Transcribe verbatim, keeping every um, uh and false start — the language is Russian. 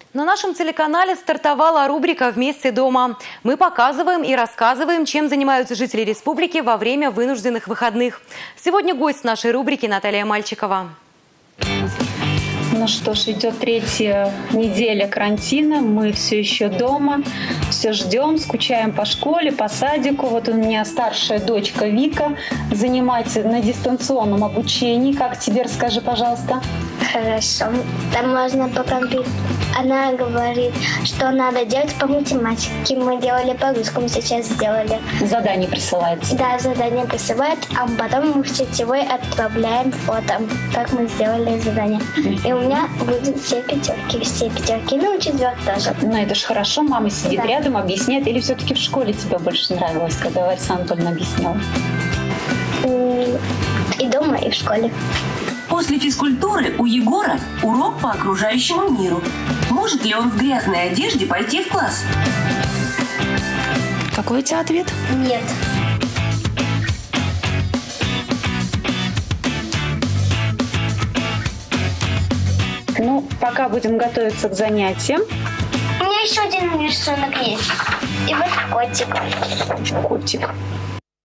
На нашем телеканале стартовала рубрика «Вместе дома». Мы показываем и рассказываем, чем занимаются жители республики во время вынужденных выходных. Сегодня гость нашей рубрики Наталья Мальчикова. Ну что ж, идет третья неделя карантина, мы все еще дома, все ждем, скучаем по школе, по садику. Вот у меня старшая дочка Вика занимается на дистанционном обучении. Как тебе, расскажи, пожалуйста. Хорошо, там можно по компьютеру. Она говорит, что надо делать по математике. Мы делали по русскому, сейчас сделали. Задание присылается. Да, задание присылают, а потом мы в сетевой отправляем фото, как мы сделали задание. И у меня будут все пятерки, все пятерки, ну и четверг тоже. Ну это ж хорошо, мама сидит Да. рядом, объясняет. Или все-таки в школе тебе больше нравилось, когда Лариса Анатольевна объясняла? И дома, и в школе. После физкультуры у Егора урок по окружающему миру. Может ли он в грязной одежде пойти в класс? Какой у тебя ответ? Нет. Ну, пока будем готовиться к занятиям. У меня еще один рисунок есть. И вот котик. Котик.